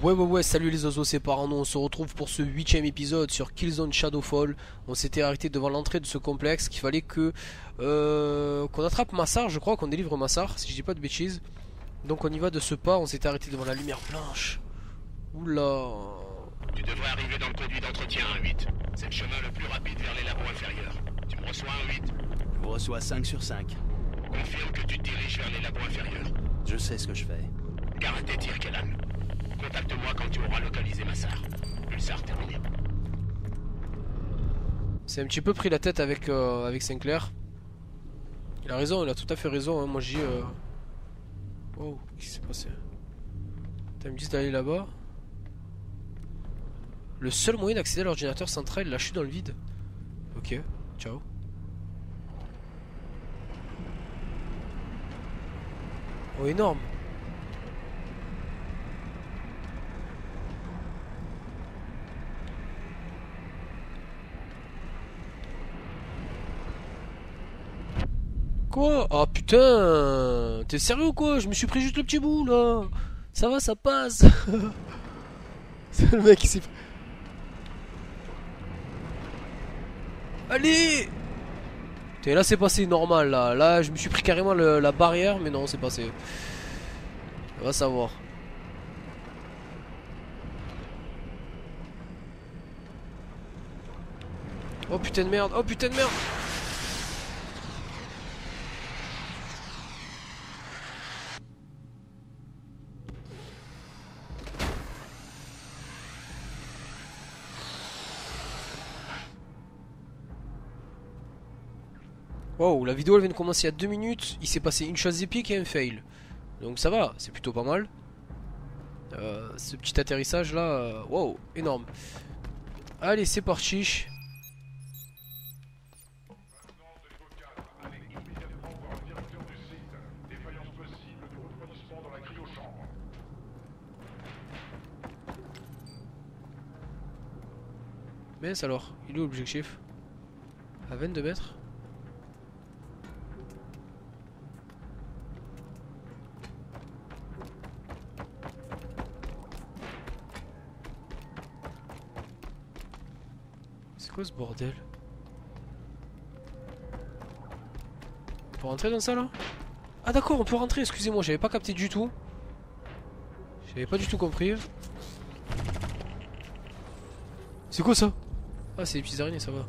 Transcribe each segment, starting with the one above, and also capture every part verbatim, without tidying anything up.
Ouais ouais ouais, salut les oiseaux, c'est Parano, on se retrouve pour ce huitième épisode sur Killzone Shadowfall. On s'était arrêté devant l'entrée de ce complexe, qu'il fallait que euh, qu'on attrape Massar, je crois, qu'on délivre Massar, si je dis pas de bêtises. Donc on y va de ce pas, on s'était arrêté devant la lumière blanche. Oula. Tu devrais arriver dans le conduit d'entretien, un huit. C'est le chemin le plus rapide vers les labos inférieurs. Tu me reçois, un huit? Je vous reçois cinq sur cinq. Confirme que tu te diriges vers les labos inférieurs. Je sais ce que je fais. Garde tes tirs, Kellan. Contacte-moi quand tu auras localisé Massar. Pulsar terminé. C'est un petit peu pris la tête avec, euh, avec Sinclair. Il a raison, il a tout à fait raison, hein. Moi je dis... Euh... Oh, qu'est-ce qui s'est passé? T'as me dit d'aller là-bas. Le seul moyen d'accéder à l'ordinateur central est lâché dans le vide. Ok, ciao. Oh, énorme. Quoi? Oh putain! T'es sérieux ou quoi? Je me suis pris juste le petit bout là! Ça va, ça passe! C'est le mec qui s'est pris. Allez! Putain, là c'est passé normal là. Là je me suis pris carrément le, la barrière, mais non, c'est passé. On va savoir. Oh putain de merde! Oh putain de merde! Wow, la vidéo elle vient de commencer il y a deux minutes, il s'est passé une chose épique et un fail. Donc ça va, c'est plutôt pas mal. Euh, ce petit atterrissage là, euh, wow, énorme. Allez, c'est parti. Mais alors, il est où l'objectif? À vingt-deux mètres. C'est quoi ce bordel? On peut rentrer dans ça là? Ah d'accord, on peut rentrer, excusez-moi, j'avais pas capté du tout. J'avais pas du tout compris. C'est quoi ça? Ah, c'est des petites araignées, ça va.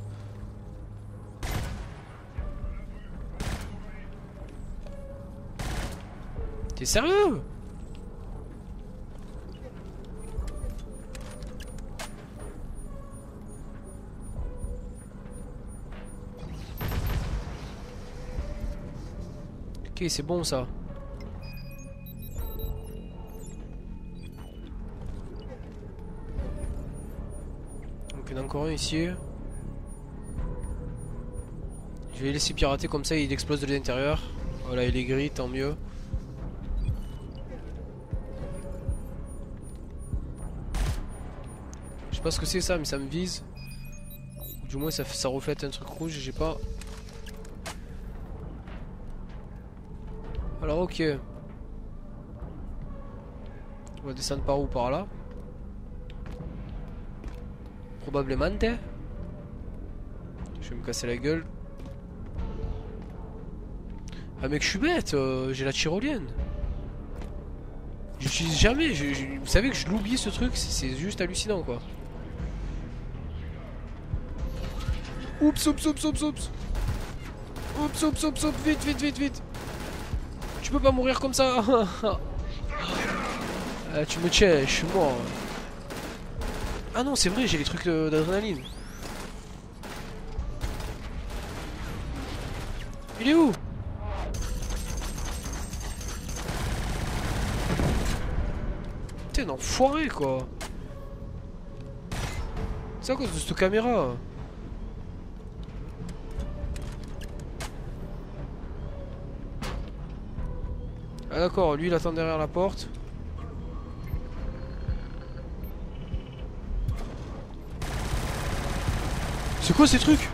T'es sérieux? Ok, c'est bon ça. Donc il y en a encore un ici. Je vais les laisser pirater comme ça, il explose de l'intérieur. Voilà, il est gris, tant mieux. Je sais pas ce que c'est ça, mais ça me vise. Du moins ça, ça reflète un truc rouge, j'ai pas... Alors ok. On va descendre par où? Par là. Probablement. Je vais me casser la gueule. Ah mec, je suis bête, euh, j'ai la tyrolienne. J'utilise jamais, je, je, vous savez que je l'oublie ce truc, c'est juste hallucinant quoi. Oups, oups, oups, oups, oups. Oups, oups, oups, oups, vite, vite, vite, vite. Tu peux pas mourir comme ça. Ah, tu me tiens, je suis mort. Ah non, c'est vrai, j'ai les trucs d'adrénaline. Il est où? T'es un enfoiré quoi. C'est à cause de cette caméra. Ah d'accord, lui il attend derrière la porte. C'est quoi ces trucs?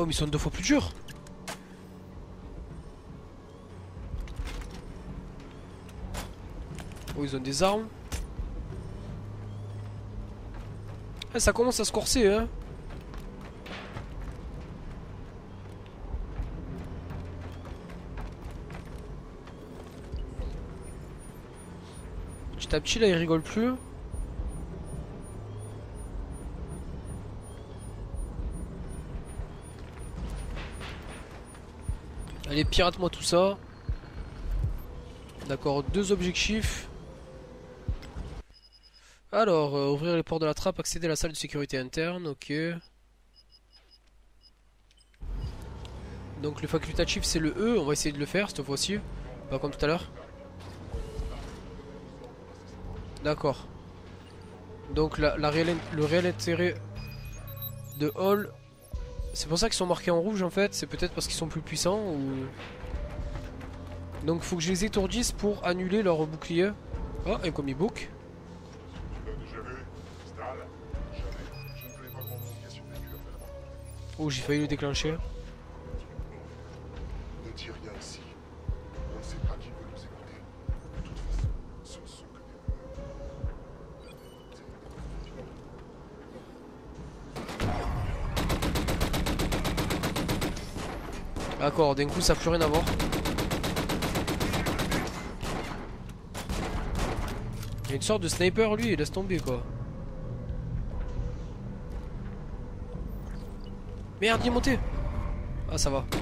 Oh mais ils sont deux fois plus durs. Oh ils ont des armes. Ah, ça commence à se corser hein. Petit à petit là il rigole plus. Allez pirate-moi tout ça. D'accord, deux objectifs. Alors, euh, ouvrir les portes de la trappe, accéder à la salle de sécurité interne, ok. Donc le facultatif c'est le E, on va essayer de le faire cette fois-ci. Pas comme tout à l'heure. D'accord. Donc la, la réelle, le réel intérêt de Hall, c'est pour ça qu'ils sont marqués en rouge en fait, c'est peut-être parce qu'ils sont plus puissants ou... Donc faut que je les étourdisse pour annuler leur bouclier. Oh, un comic book. Oh, j'ai failli le déclencher. Ne dis rien ici. On ne sait pas qui peut nous écouter. De toute façon, ce ne sont que des... D'accord, d'un coup ça n'a plus rien à voir. Il y a une sorte de sniper lui, il laisse tomber quoi. Merde, il est monté. Ah ça va.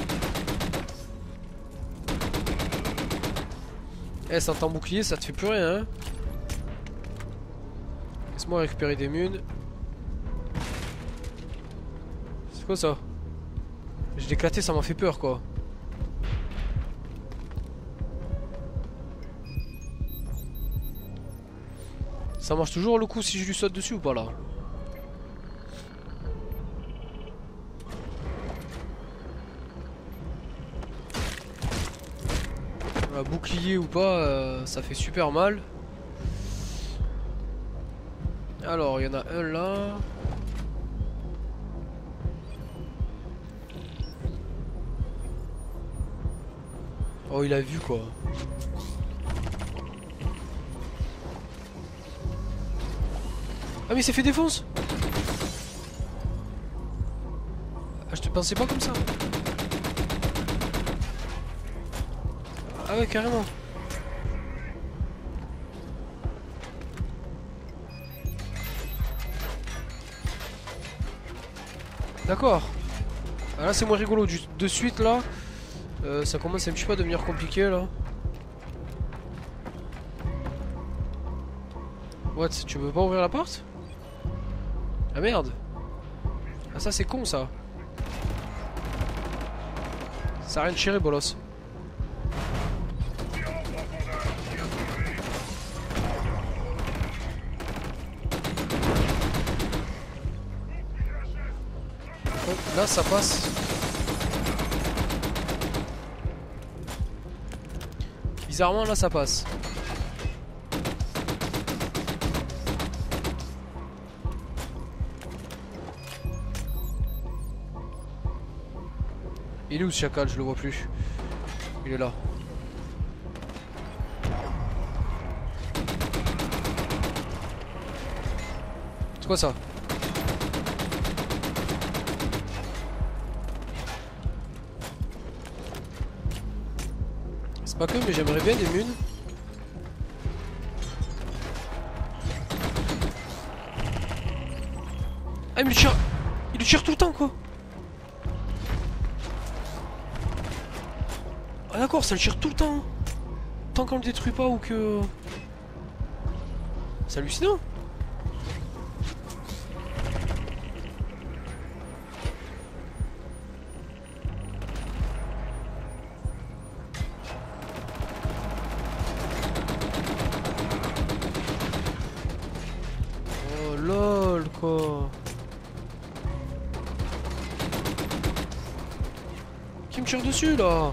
Eh, sans ton bouclier, ça te fait plus rien, hein. Laisse-moi récupérer des munes. C'est quoi ça? J'ai éclaté, ça m'a fait peur, quoi. Ça marche toujours le coup si je lui saute dessus ou pas, là? Bouclier ou pas, euh, ça fait super mal. Alors, il y en a un là. Oh, il a vu quoi. Ah, mais il s'est fait défonce. Ah, je te pensais pas comme ça. Ah ouais, carrément. D'accord. Ah là c'est moins rigolo du, de suite là. Euh, ça commence un petit peu à devenir compliqué là. What? Tu veux pas ouvrir la porte? Ah merde. Ah ça c'est con ça. Ça a rien de chiré bolos. Là ça passe. Bizarrement là ça passe. Il est où ce chacal? Je le vois plus. Il est là. C'est quoi ça? Pas que, mais j'aimerais bien des munes. Ah, mais il tire. Il tire tout le temps, quoi. Ah, d'accord, ça le tire tout le temps. Tant qu'on le détruit pas ou que. C'est hallucinant. Quoi. Qui me tire dessus là?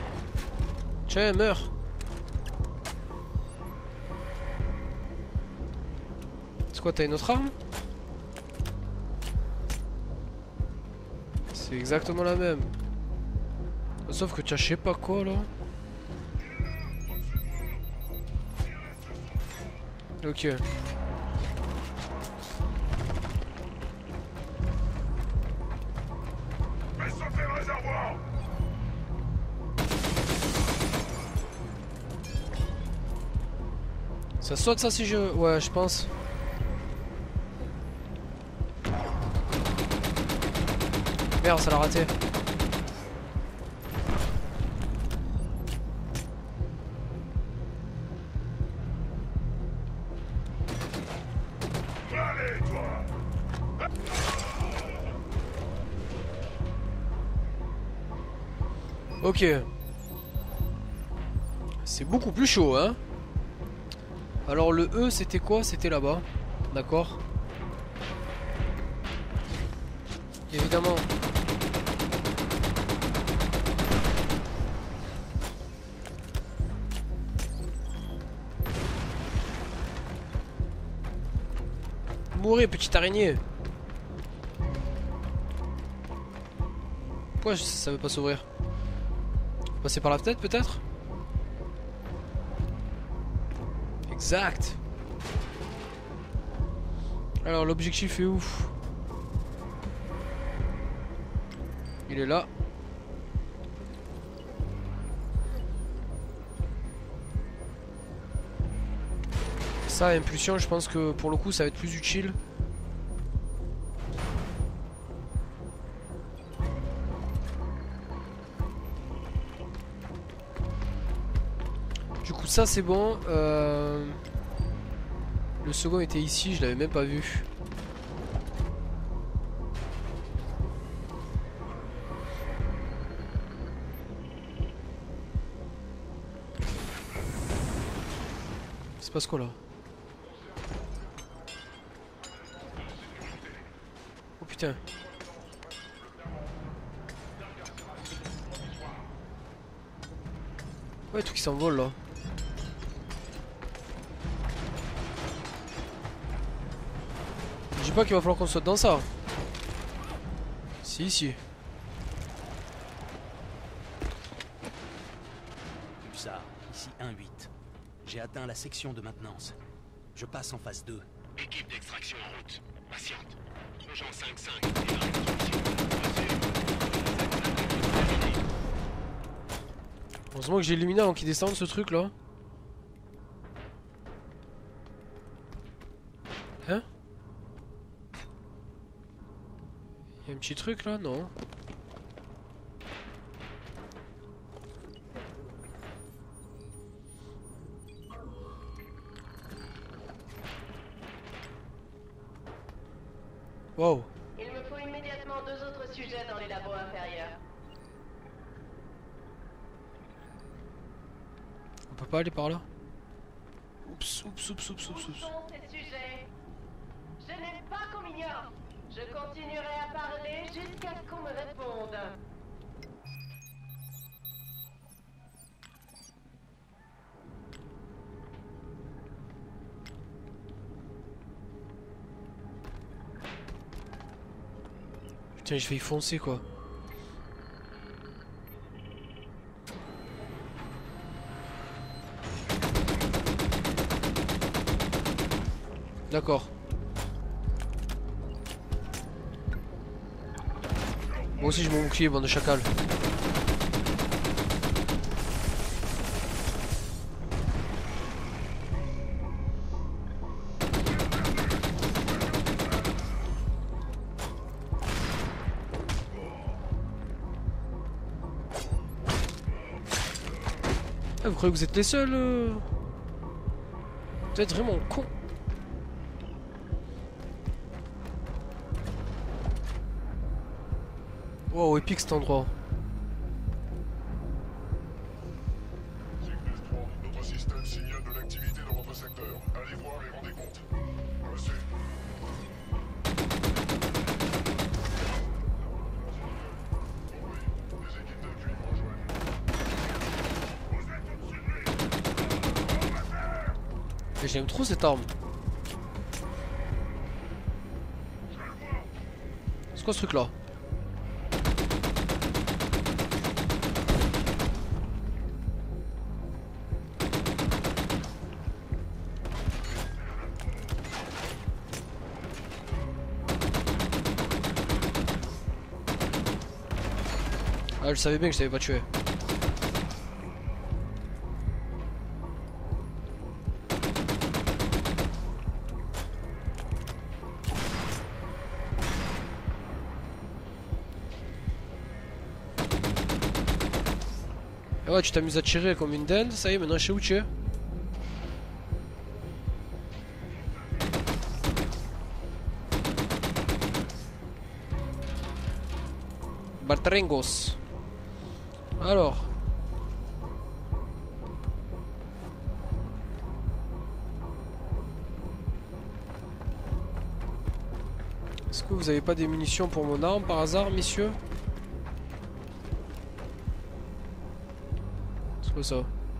Tiens, meurs. C'est quoi, t'as une autre arme? C'est exactement la même. Sauf que tu as je sais pas quoi là. Ok. Ça saute ça si je... Ouais, je pense. Merde, ça l'a raté. Ok. C'est beaucoup plus chaud, hein. Alors le E, c'était quoi? C'était là-bas. D'accord. Évidemment. Mourez, petite araignée. Pourquoi ça veut pas s'ouvrir? Passer par la fenêtre peut-être? Exact. Alors l'objectif est où? Il est là. Ça, impulsion, je pense que pour le coup ça va être plus utile. Du coup ça c'est bon. euh... Le second était ici, je l'avais même pas vu. Il se passe quoi là? Oh putain. Ouais, tout qui s'envole là. Je dis pas qu'il va falloir qu'on saute dans ça. Si, si. Ça, ici un huit. J'ai atteint la section de maintenance. Je passe en phase deux. Équipe d'extraction en route. Patiente. Agent cinq cinq. Démarrez l'instruction. Heureusement que j'ai illuminé avant qu'il descende ce truc là. Hein? Il y a un petit truc là? Non. Wow. Il me faut immédiatement deux autres sujets dans les labos inférieurs. On peut pas aller par là? Oups, oups, oups, oups, oups, Où oups. sont ces sujets? Je n'aime pas qu'on m'ignore. Je continuerai à parler jusqu'à ce qu'on me réponde. Putain, je vais y foncer quoi. D'accord. Moi aussi je m'en bouclier, bande de chacal. Ah, vous croyez que vous êtes les seuls euh... Vous êtes vraiment con. Wow, épique cet endroit. Cygnus trois, notre système signale de l'activité dans votre secteur. Allez voir et rendez compte. Reçu. Oui, des équipes d'appui vous rejoignent. Vous êtes au-dessus de lui. Et j'aime trop cette arme. C'est quoi ce truc là? Ah, je savais bien que je t'avais pas tué. Ah ouais, tu t'amuses à tirer comme une dinde, ça y est, maintenant je sais où tu es. Baltrengos. Alors. Est-ce que vous avez pas des munitions pour mon arme par hasard, messieurs? C'est quoi ça?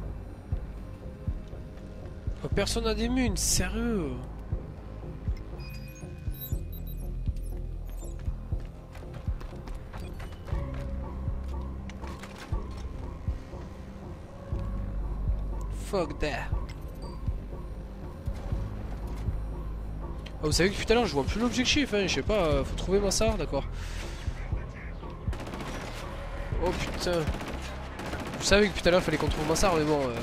Oh, personne n'a des munes, sérieux? Fuck that. Ah, vous savez que tout à l'heure je vois plus l'objectif, hein, je sais pas, euh, faut trouver Massard, d'accord. Oh putain. Je savais que tout à l'heure il fallait qu'on trouve Massard, mais bon... Euh...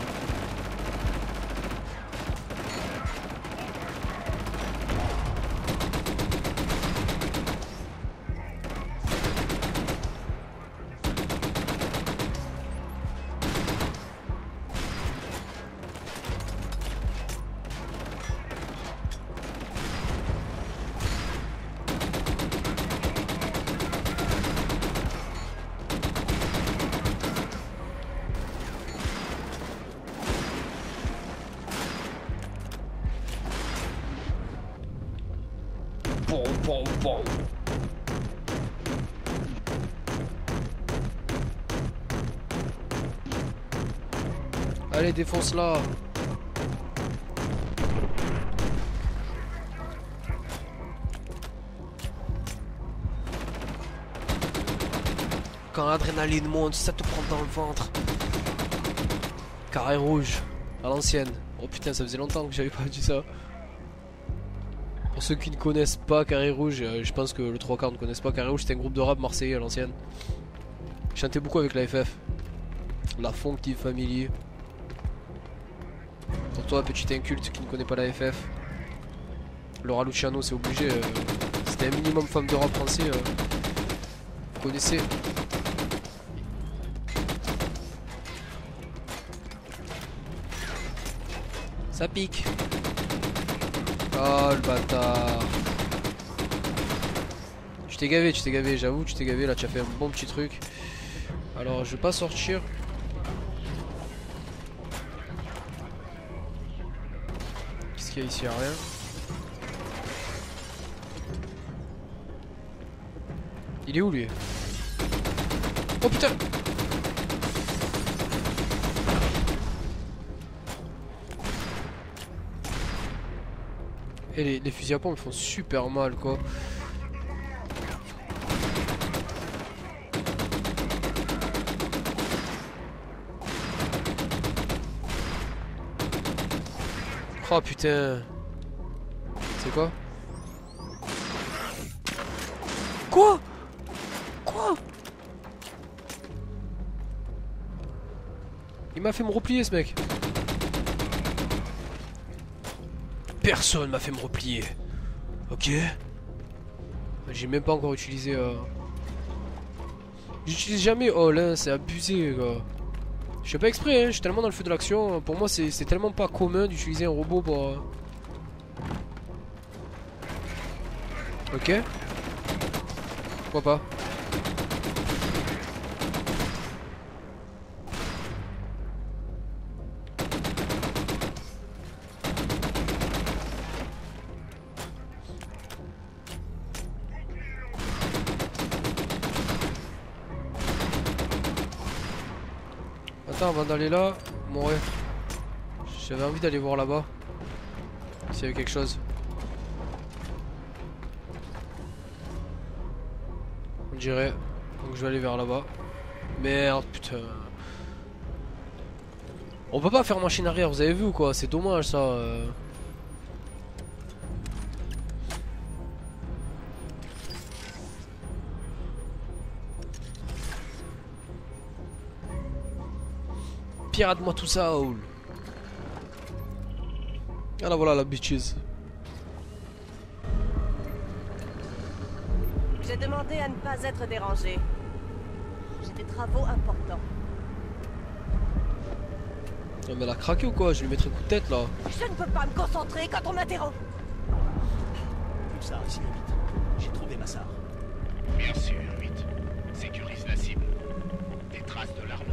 Bon, bon, bon. Allez, défonce-la. Quand l'adrénaline monte, ça te prend dans le ventre. Carré rouge, à l'ancienne. Oh putain, ça faisait longtemps que j'avais pas dit ça. Pour ceux qui ne connaissent pas Carré Rouge, euh, je pense que le trois quarts ne connaissent pas Carré Rouge, c'était un groupe de rap marseillais à l'ancienne. Je chantais beaucoup avec la F F. La Funky Family. Pour toi, petit inculte qui ne connaît pas la F F. Laura Luciano, c'est obligé. Euh, c'était un minimum femme de rap français. Euh, vous connaissez. Ça pique. Oh le bâtard. Tu t'es gavé, tu t'es gavé, j'avoue, tu t'es gavé, là tu as fait un bon petit truc. Alors je vais pas sortir. Qu'est-ce qu'il y a ici? Y'a rien. Il est où lui? Oh putain! Et les, les fusils à pompe font super mal quoi. Oh putain. C'est quoi? Quoi? Quoi? Il m'a fait me replier ce mec. Personne m'a fait me replier. Ok. J'ai même pas encore utilisé... Euh... J'utilise jamais... Oh là, c'est abusé quoi. Je fais pas exprès, hein. Je suis tellement dans le feu de l'action. Pour moi, c'est tellement pas commun d'utiliser un robot pour... Euh... Ok. Pourquoi pas? Attends, avant d'aller là, mon rêve. J'avais envie d'aller voir là-bas. S'il y avait quelque chose. dirait. Donc je vais aller vers là-bas. Merde, putain. On peut pas faire machine arrière, vous avez vu ou quoi? C'est dommage ça. euh. Pirate-moi tout ça, Owl. Ah là voilà la bitches. J'ai demandé à ne pas être dérangé. J'ai des travaux importants. Non mais elle a craqué ou quoi? Je lui mettrai un coup de tête là. Je ne peux pas me concentrer quand on m'interrompt. Pulsar, ici huit. J'ai trouvé Massar. Bien sûr, huit. Sécurise la cible. Des traces de l'arme.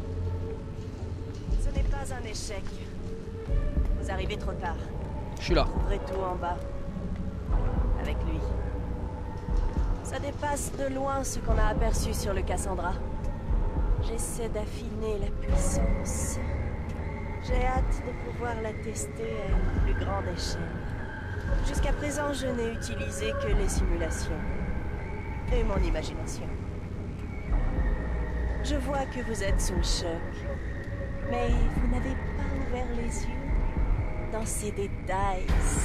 Ce n'est pas un échec. Vous arrivez trop tard. Je suis là. Vous trouverez tout en bas. Avec lui. Ça dépasse de loin ce qu'on a aperçu sur le Cassandra. J'essaie d'affiner la puissance. J'ai hâte de pouvoir la tester à une plus grande échelle. Jusqu'à présent, je n'ai utilisé que les simulations. Et mon imagination. Je vois que vous êtes sous le choc. Mais vous n'avez pas ouvert les yeux dans ces détails.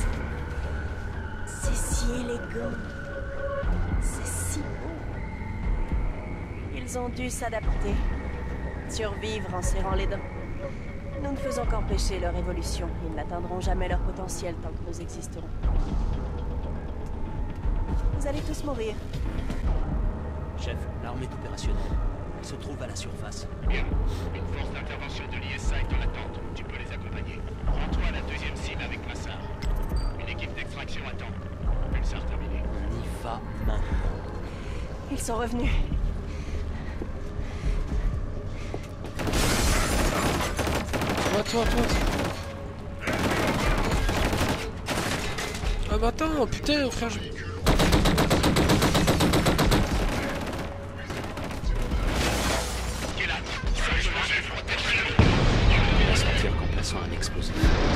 C'est si élégant. C'est si beau. Ils ont dû s'adapter. Survivre en serrant les dents. Nous ne faisons qu'empêcher leur évolution. Ils n'atteindront jamais leur potentiel tant que nous existerons. Vous allez tous mourir. Chef, l'arme est opérationnelle. Elle se trouve à la surface. Bien. Une force d'intervention de l'I S A est en attente. Tu peux les accompagner. Rends-toi à la deuxième cible avec Massar. Une équipe d'extraction attend. Pulsar terminé. On y va maintenant. Ils sont revenus. Toi, toi, toi. Ah bah attends, putain, frère. Je... On va sortir qu'en plaçant un explosif.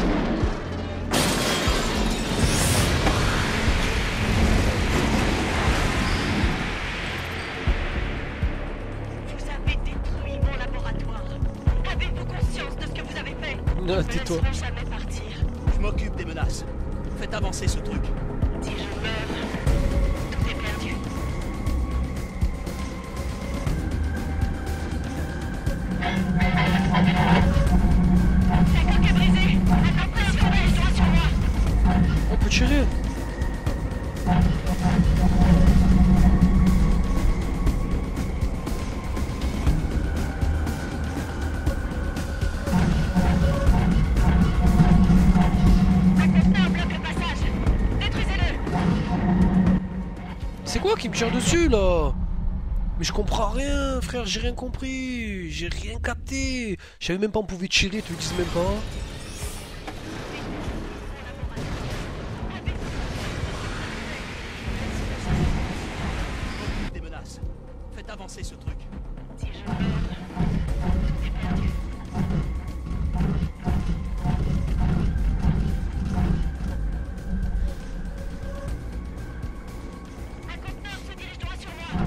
Vous avez détruit mon laboratoire. Avez-vous conscience de ce que vous avez fait? Non, tais-toi. Je ne laisserai jamais partir. Je m'occupe des menaces. Faites avancer ce truc. Si je meurs, tout est perdu. La coque est brisée. Un compteur se dirige droit sur moi. On peut tirer. Un compteur bloque le passage. Détruisez-le. C'est quoi qui me tire dessus là? Mais je comprends rien, frère, j'ai rien compris. J'ai rien capté. Je savais même pas on pouvait tirer, tu le dis même pas. Des menaces. Faites avancer ce truc. Si je meurs, tout est perdu. Un compteur se dirige droit sur moi.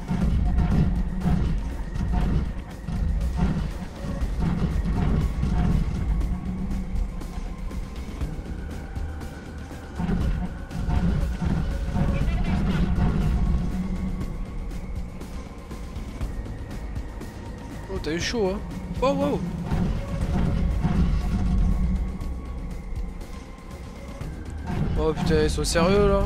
Oh, t'as eu chaud, hein. Wow, wow. Oh putain, ils sont sérieux là?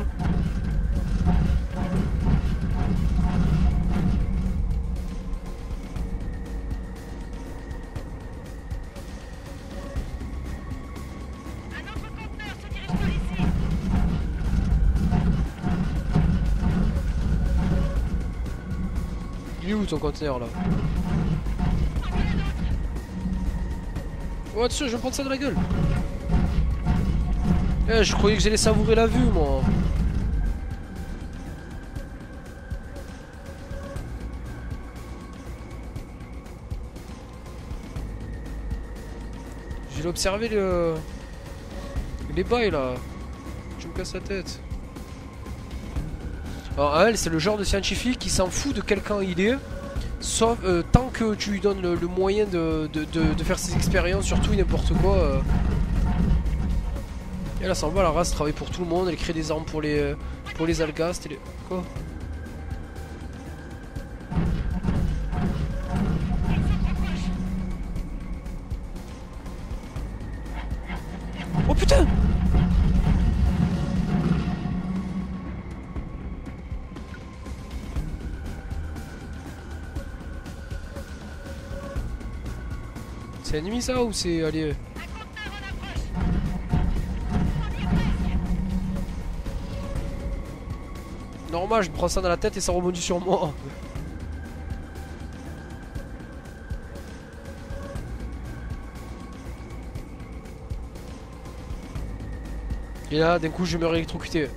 Un autre compteur se dirige par ici. Il est où ton conteneur là? Oh attention, je vais me prendre ça de la gueule. Eh, je croyais que j'allais savourer la vue moi. J'ai observé le... les bails là. Je me casse la tête. Alors elle, c'est le genre de scientifique qui s'en fout de quel camp il est, sauf euh, tant que tu lui donnes le, le moyen de, de, de, de faire ses expériences sur tout et n'importe quoi. Euh. Et là, ça en va, la race travaille pour tout le monde, elle crée des armes pour les, pour les Alghast et les... Quoi? Oh putain! C'est ennemi ça ou c'est... Allez... Normal, je me prends ça dans la tête et ça rebondit sur moi. Et là, d'un coup, je vais me réélectrocuter.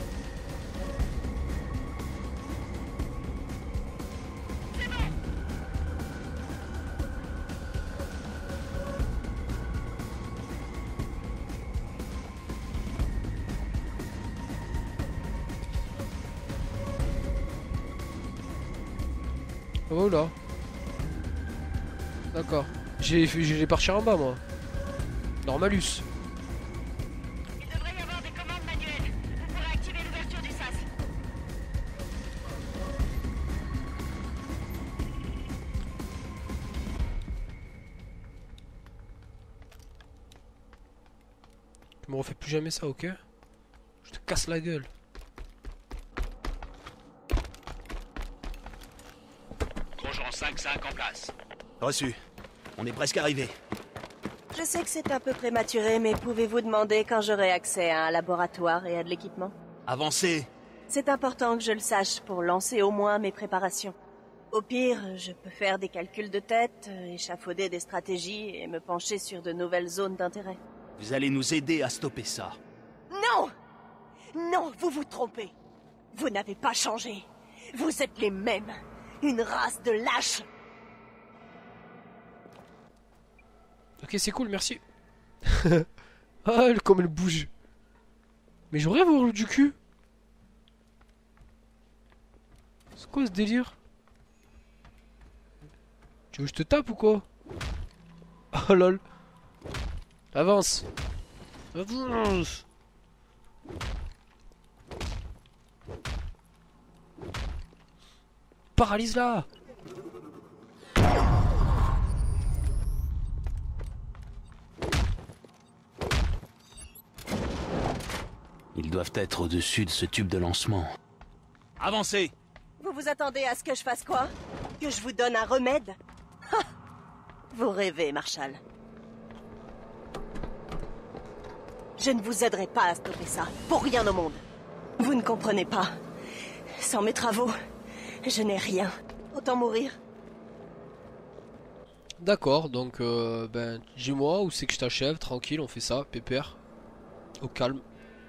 Oh là. D'accord. J'ai j'ai partir en bas moi. Normalus. Il devrait y avoir des commandes manuelles. Vous pourrez activer l'ouverture du sas. Tu me refais plus jamais ça, ok? Je te casse la gueule. cinq cinq en place. Reçu. On est presque arrivé. Je sais que c'est un peu prématuré, mais pouvez-vous demander quand j'aurai accès à un laboratoire et à de l'équipement? Avancez. C'est important que je le sache pour lancer au moins mes préparations. Au pire, je peux faire des calculs de tête, échafauder des stratégies et me pencher sur de nouvelles zones d'intérêt. Vous allez nous aider à stopper ça. Non! Non, vous vous trompez. Vous n'avez pas changé. Vous êtes les mêmes. Une race de lâches. Ok, c'est cool, merci. Ah, elle, comme elle bouge. Mais j'aurais avoir du cul. C'est quoi ce délire? Tu veux que je te tape ou quoi? Oh lol. Avance. Avance. Paralyse-la. Ils doivent être au-dessus de ce tube de lancement. Avancez. Vous vous attendez à ce que je fasse quoi? Que je vous donne un remède? Ha! Vous rêvez, Marshall. Je ne vous aiderai pas à stopper ça, pour rien au monde. Vous ne comprenez pas. Sans mes travaux, je n'ai rien. Autant mourir. D'accord, donc euh, ben dis-moi où c'est que je t'achève, tranquille, on fait ça, pépère. Au calme.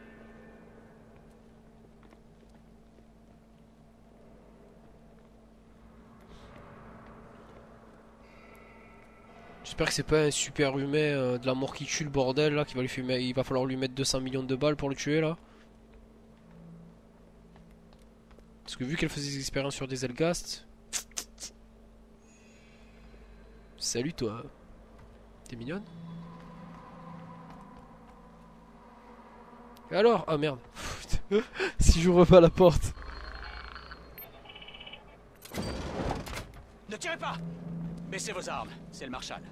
J'espère que c'est pas un super humain euh, de la mort qui tue le bordel là, qui va lui fumer, il va falloir lui mettre deux cents millions de balles pour le tuer là. Parce que vu qu'elle faisait des expériences sur des Alghast. Salut toi. T'es mignonne. Et alors? Ah merde. Si j'ouvre pas la porte. Ne tirez pas. Baissez vos armes, c'est le Marshal.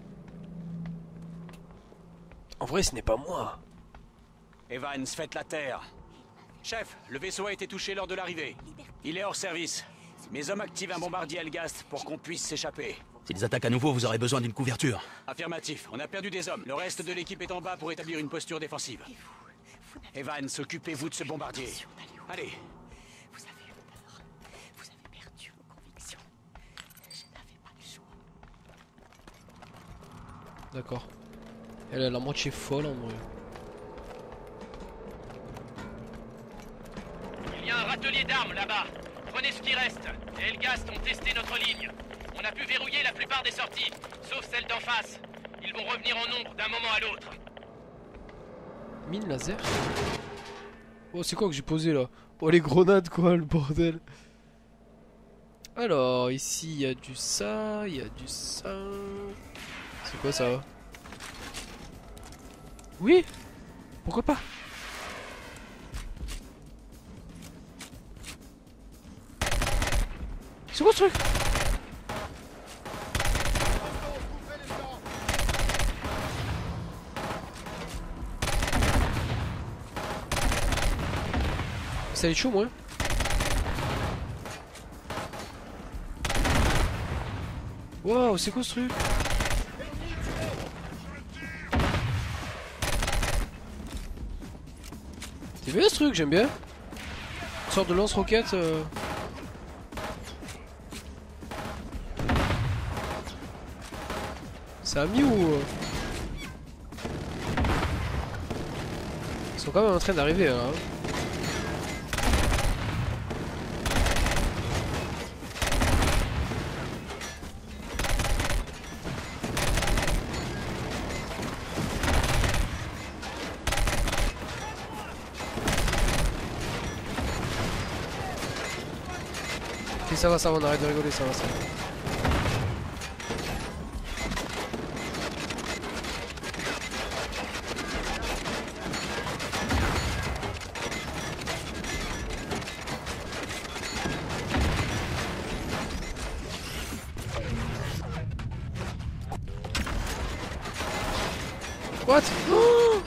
En vrai, ce n'est pas moi. Evans, faites la terre. Chef, le vaisseau a été touché lors de l'arrivée. Il est hors service. Mes hommes activent un bombardier Alghast pour qu'on puisse s'échapper. S'ils attaquent à nouveau, vous aurez besoin d'une couverture. Affirmatif, on a perdu des hommes. Le reste de l'équipe est en bas pour établir une posture défensive. Evans, occupez-vous de ce bombardier. Allez. Vous avez eu peur. Vous avez perdu vos convictions. Je n'avais pas le choix. D'accord. Elle a la moitié folle en vrai. Il y a un râtelier d'armes là-bas. Prenez ce qui reste. Les Helghast ont testé notre ligne. On a pu verrouiller la plupart des sorties, sauf celle d'en face. Ils vont revenir en nombre d'un moment à l'autre. Mine laser. Oh, c'est quoi que j'ai posé là? Oh les grenades quoi, le bordel. Alors ici il y a du ça, il y a du ça. C'est quoi ça? Oui. Pourquoi pas? C'est quoi ce truc? Ça va être chaud moi. Waouh, c'est quoi ce truc? C'est bien ce truc, j'aime bien. Une sorte de lance-roquette. Euh... Ça a mis ou... euh... Ils sont quand même en train d'arriver là. Hein. Ok, ça va, ça va, on arrête de rigoler, ça va, ça va. What? Oh,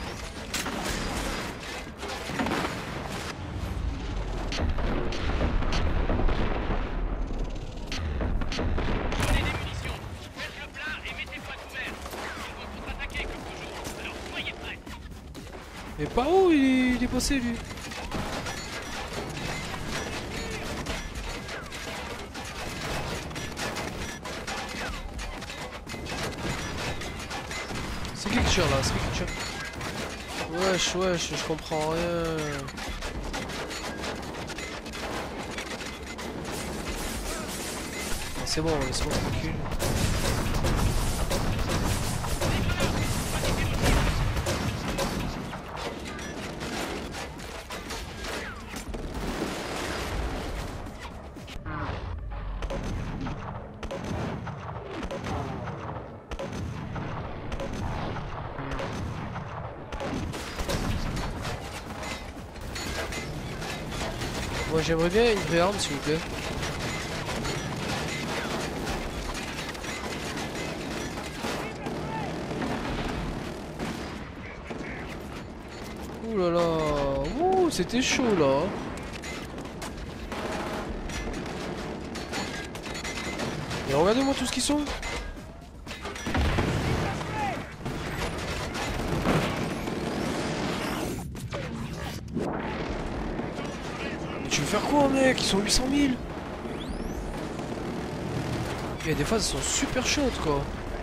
Prenez des munitions. Faites le plat et mettez-vous à couvert. Ils vont contre-attaquer comme toujours. Alors soyez prêts. mais par où il, il est passé lui? C'est qui qui tire là? C'est qui qui tire? Wesh, wesh, je comprends rien. Ah, c'est bon, laisse-moi tranquille. Moi j'aimerais bien une vraie arme s'il vous plaît. Ouh là là, ouh c'était chaud là. Et regardez-moi tout ce qu'ils sont. Tu veux faire quoi mec? Ils sont huit cent mille. Et des fois elles sont super chaudes quoi.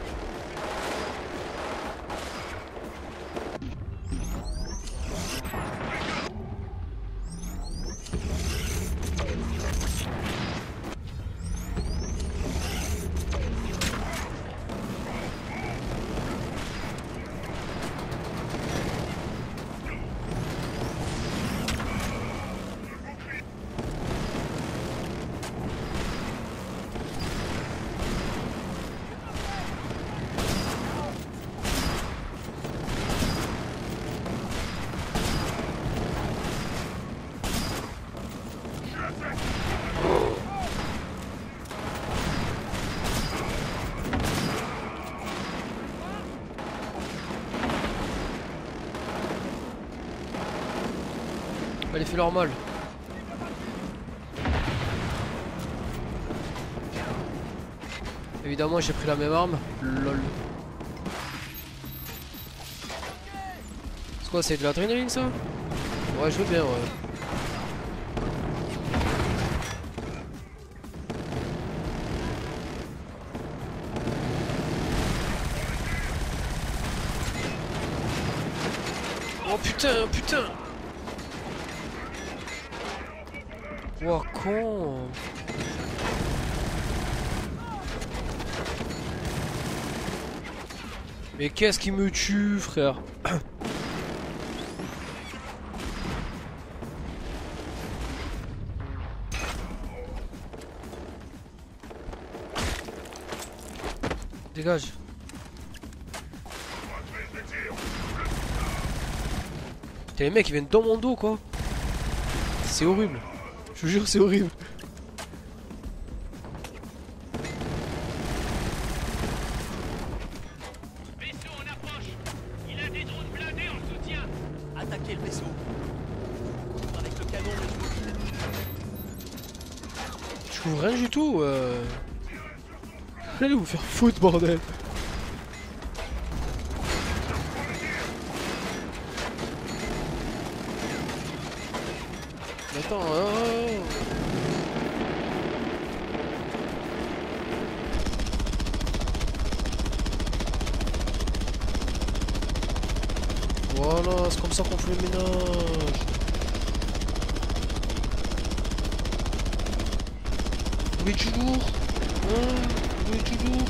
Elle fait leur mal. Évidemment j'ai pris la même arme. Lol. C'est quoi, c'est de l'adrénaline ça? Ouais je veux bien ouais. Oh putain, putain. Ouah, con. Mais qu'est-ce qui me tue, frère? Dégage. T'as les mecs qui viennent dans mon dos quoi. C'est horrible. Je vous jure c'est horrible. Vaisseau en approche. Il a des drones blindés en soutien. Attaquez le vaisseau. Avec le canon, le Je couvre rien du tout. Euh... Allez vous faire foutre bordel. Attends, oh, oh, oh. Voilà, c'est comme ça qu'on fait le ménage. Vous voulez du lourd? Hein? Vous voulez du lourd?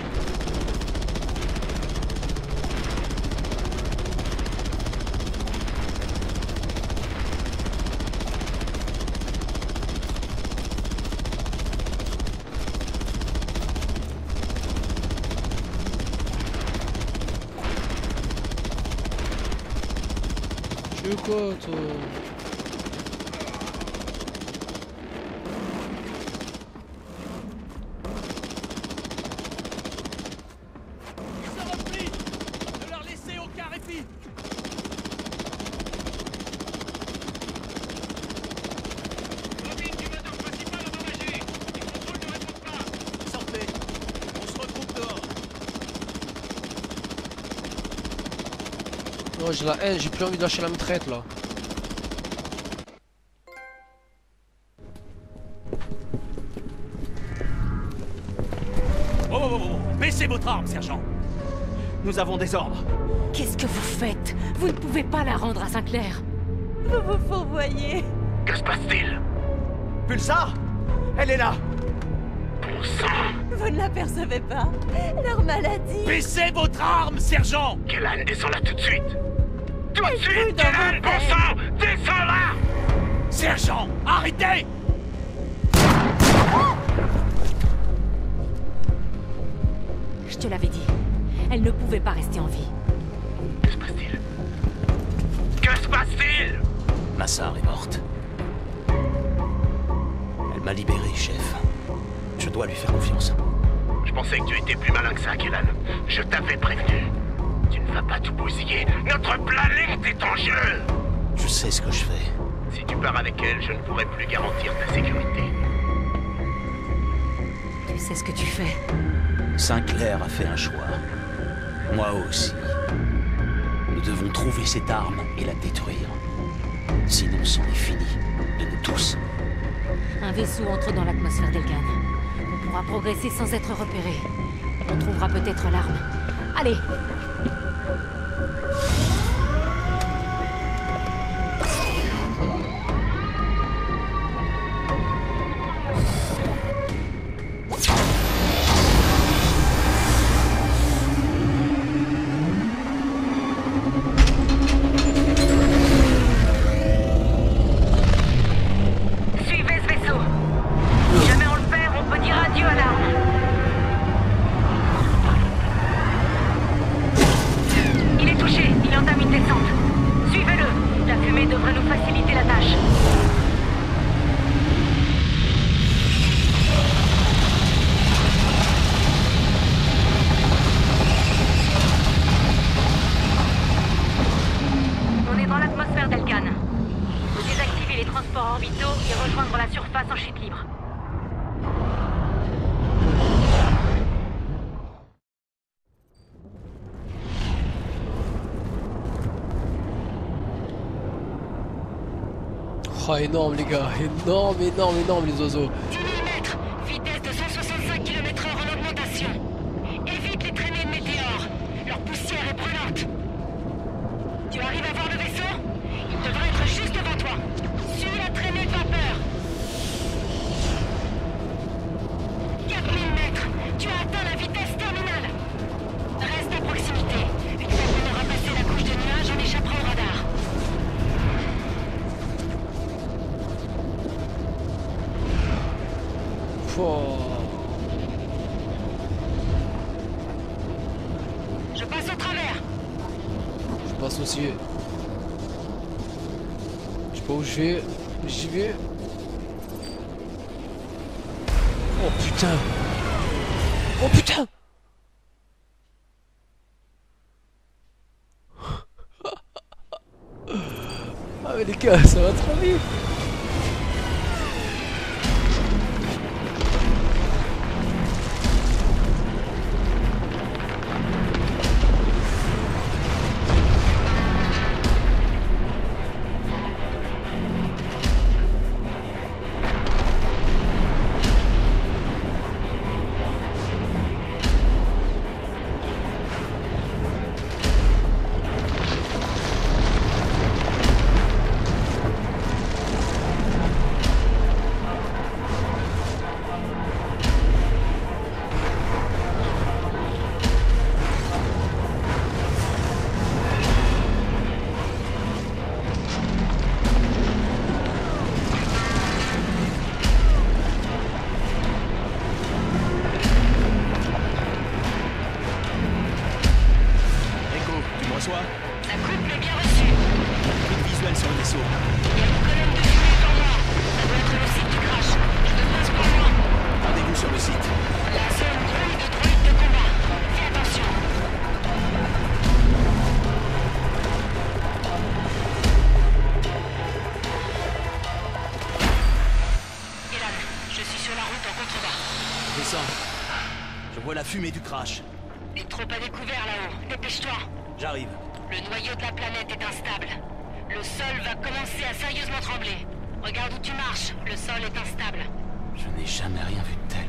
Tu veux quoi toi? Non, j'ai la haine, j'ai plus envie de lâcher la mitraille là. Oh, oh, oh, oh. Baissez votre arme, sergent. Nous avons des ordres. Qu'est-ce que vous faites? Vous ne pouvez pas la rendre à Sinclair. Vous vous fourvoyez. Que se passe-t-il? Pulsar, elle est là. Bon sang. Vous ne l'apercevez pas? Leur maladie. Baissez votre arme, sergent. Kellan, descends là tout de suite. Tout de Elle suite, brûle dans Kellan, vos bon veines. sang. Descends là. Sergent, arrêtez. Je te l'avais dit. Elle ne pouvait pas rester en vie. Que se passe-t-il? Que se passe-t-il? Massar est morte. Elle m'a libéré, chef. Je dois lui faire confiance. Je pensais que tu étais plus malin que ça, Kellan. Je t'avais prévenu. Tu ne vas pas tout bousiller. Notre planète est en jeu. Je sais ce que je fais. Si tu pars avec elle, je ne pourrai plus garantir ta sécurité. Tu sais ce que tu fais. Sinclair a fait un choix. Moi aussi. Nous devons trouver cette arme et la détruire. Sinon, c'en est fini de nous tous. Un vaisseau entre dans l'atmosphère d'Elgan. On pourra progresser sans être repéré. On trouvera peut-être l'arme. Allez! Suivez ce vaisseau. Si jamais on le perd, on peut dire adieu à l'arme. Il est touché, il entame une descente. Suivez-le. La fumée devrait nous faciliter la tâche. On est dans l'atmosphère d'Elgan. Faut désactiver les transports orbitaux et rejoindre la surface en chute libre. Oh énorme les gars, énorme, énorme, énorme les oiseaux. dix mille mètres, vitesse de cent soixante-cinq kilomètres heure en augmentation. Évite les traînées de météores. Leur poussière est brûlante. Tu arrives à voir le vaisseau? Il devrait être juste devant toi. Suis la traînée de vapeur. quatre mille mètres. Tu as atteint la vitesse terminale. Reste à proximité. Une fois qu'on aura passé la couche de nuages, on échappera au radar. passe au travers. Je passe aussi. Je sais pas où je vais. J'y vais. Oh putain. Oh putain. Ah mais les gars, ça va trop vite. reçois. La coupe est bien reçue. Plus de visuel sur le vaisseau. Il y a une colonne de fumée devant moi. Ça doit être le site du crash. Je ne passe pas loin. Rendez-vous sur le site. La zone grouille de droïdes de combat. Fais attention. Elan, je suis sur la route en contrebas. Descends. Je vois la fumée du crash. Des troupes à découvert là-haut. Dépêche-toi. J'arrive. Le noyau de la planète est instable. Le sol va commencer à sérieusement trembler. Regarde où tu marches. Le sol est instable. Je n'ai jamais rien vu de tel.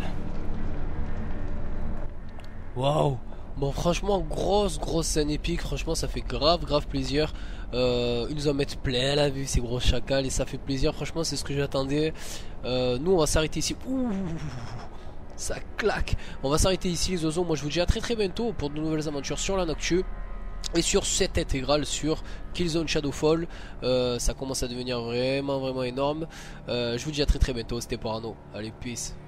Waouh. Bon franchement grosse grosse scène épique, franchement ça fait grave grave plaisir. euh, Ils nous en mettent plein la vue ces gros chacals et ça fait plaisir, franchement c'est ce que j'attendais. euh, Nous on va s'arrêter ici. Ouh, ça claque. On va s'arrêter ici les oiseaux. Moi je vous dis à très très bientôt pour de nouvelles aventures sur la Noctu et sur cette intégrale sur Killzone Shadowfall. euh, Ça commence à devenir vraiment vraiment énorme. euh, Je vous dis à très très bientôt, c'était Parano. Allez peace.